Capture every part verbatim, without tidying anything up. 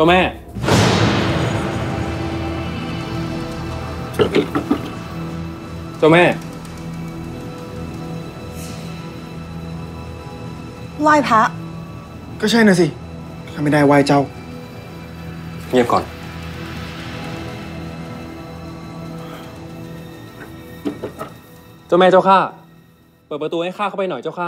จ้าแม่เจ้าแม่ไหว้พระก็ใช่นะสิข้าไม่ได้ไหว้เจ้าเงียบก่อนเจ้าแม่เจ้าข้าเปิดประตูให้ข้าเข้าไปหน่อยเจ้าข้า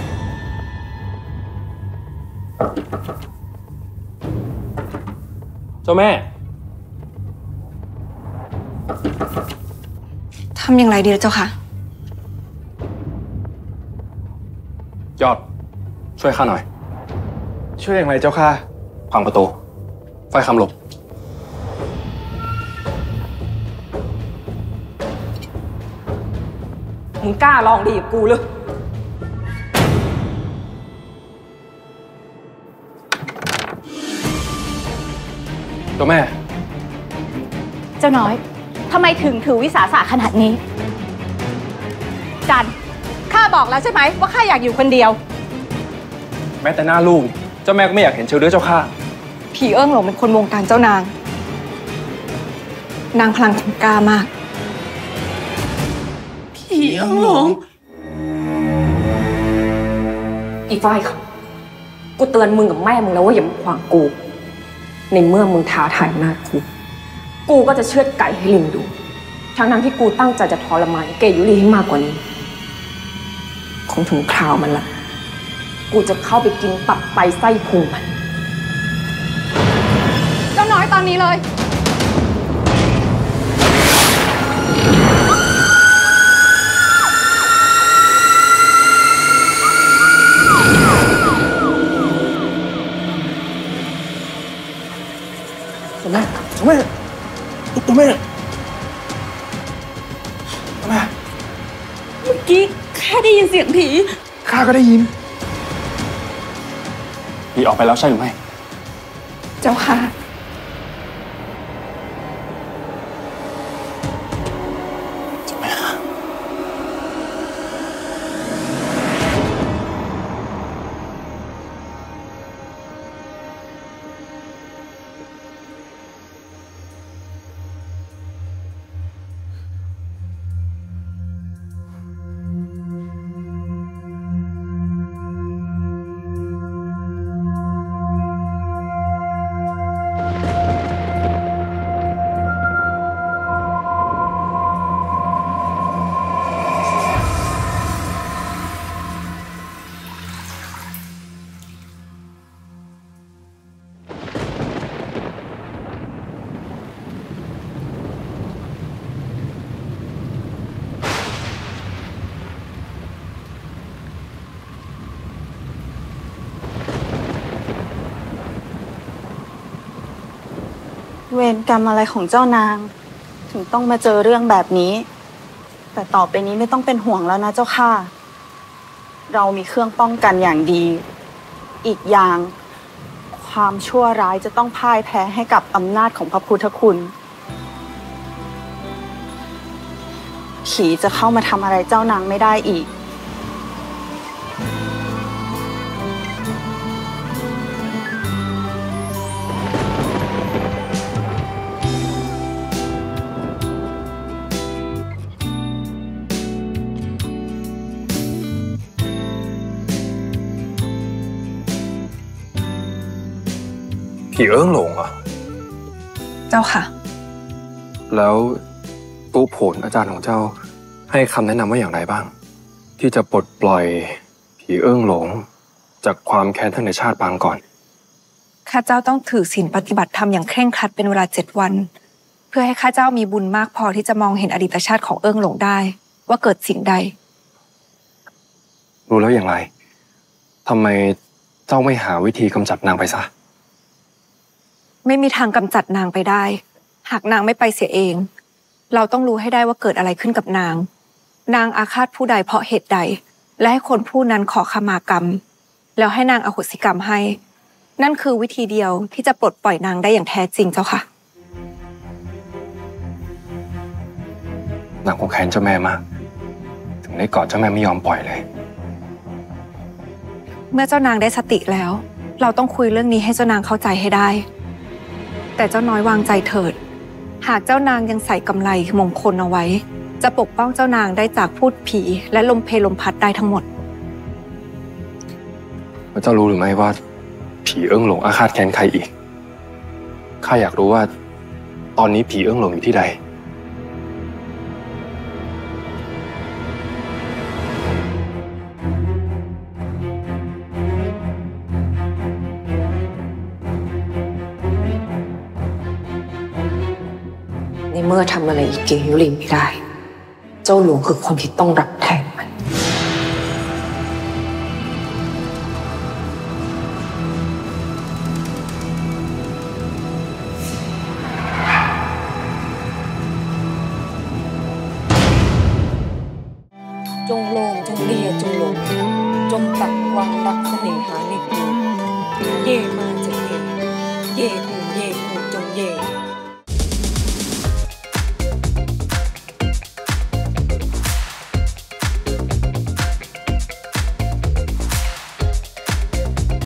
เจ้าแม่ทำอย่างไรดีเจ้าค่ะยอดช่วยข้าหน่อยช่วยอย่างไรเจ้าค่ะพังประตูไฟคำหลบมึงกล้าลองดีกับกูเลยเจ้าแม่เจ้าน้อยทำไมถึงถือวิสาสะขนาดนี้จันข้าบอกแล้วใช่ไหมว่าข้าอยากอยู่คนเดียวแม้แต่หน้าลูกเจ้าแม่ก็ไม่อยากเห็นเชลเดอร์เจ้าข้าผีเอิ้งหลงเป็นคนวงการเจ้านางนางพลังถึงกล้ามากผีเอิ้งหลงอีฝ้ายค่ะกูเตือนมึงกับแม่มึงแล้วว่าอย่ามาขวางกูในเมื่อมึงท้าทายหน้ากูกูก็จะเชือดไก่ให้ลิงดูทั้งนั้นที่กูตั้งใจจะทรมานเกยุรีให้มากกว่านี้คงถึงคราวมันละกูจะเข้าไปกินตับไตไส้พุงมันเจ้าน้อยตอนนี้เลยตัวแม่ตัวแม่ตัวแม่ตัวแม่เมื่อกี้แค่ได้ยินเสียงผีข้าก็ได้ยินผีออกไปแล้วใช่หรือไม่เจ้าค่ะเวรกรรมอะไรของเจ้านางถึงต้องมาเจอเรื่องแบบนี้แต่ต่อไปนี้ไม่ต้องเป็นห่วงแล้วนะเจ้าค่ะเรามีเครื่องป้องกันอย่างดีอีกอย่างความชั่วร้ายจะต้องพ่ายแพ้ให้กับอำนาจของพระพุทธคุณผีจะเข้ามาทำอะไรเจ้านางไม่ได้อีกผีเอิ้งหลงอ่ะเจ้าค่ะแล้วตู้ผลอาจารย์ของเจ้าให้คำแนะนำว่าอย่างไรบ้างที่จะปลดปล่อยผีเอิ้งหลงจากความแค้นทั้งในชาติปางก่อนข้าเจ้าต้องถือศีลปฏิบัติธรรมอย่างเคร่งครัดเป็นเวลาเจ็ดวันเพื่อให้ข้าเจ้ามีบุญมากพอที่จะมองเห็นอดีตชาติของเอิ้งหลงได้ว่าเกิดสิ่งใดรู้แล้วอย่างไรทำไมเจ้าไม่หาวิธีกำจัดนางไปซะไม่มีทางกำจัดนางไปได้หากนางไม่ไปเสียเองเราต้องรู้ให้ได้ว่าเกิดอะไรขึ้นกับนางนางอาฆาตผู้ใดเพราะเหตุใดและให้คนผู้นั้นขอขมากรรมแล้วให้นางอโหสิกรรมให้นั่นคือวิธีเดียวที่จะปลดปล่อยนางได้อย่างแท้จริงเจ้าค่ะนางคงแค้นเจ้าแม่มากถึงได้กอดเจ้าแม่ไม่ยอมปล่อยเลยเมื่อเจ้านางได้สติแล้วเราต้องคุยเรื่องนี้ให้เจ้านางเข้าใจให้ได้แต่เจ้าน้อยวางใจเถิดหากเจ้านางยังใส่กำไรมงคลเอาไว้จะปกป้องเจ้านางได้จากพูดผีและลมเพลลมพัดได้ทั้งหมดเจ้ารู้หรือไม่ว่าผีเอื้องหลงอาฆาตแค้นใครอีกข้าอยากรู้ว่าตอนนี้ผีเอื้องหลงอยู่ที่ใดในเมื่อทำอะไรอีเกยุลินไม่ได้เจ้าหลวงคือคนที่ต้องรับแทนมันจงโลงจงเลียจงหลงจงตัดความรักเสน่หาในกูเย่มาจะเย่เย่กูเย่กูจงเย่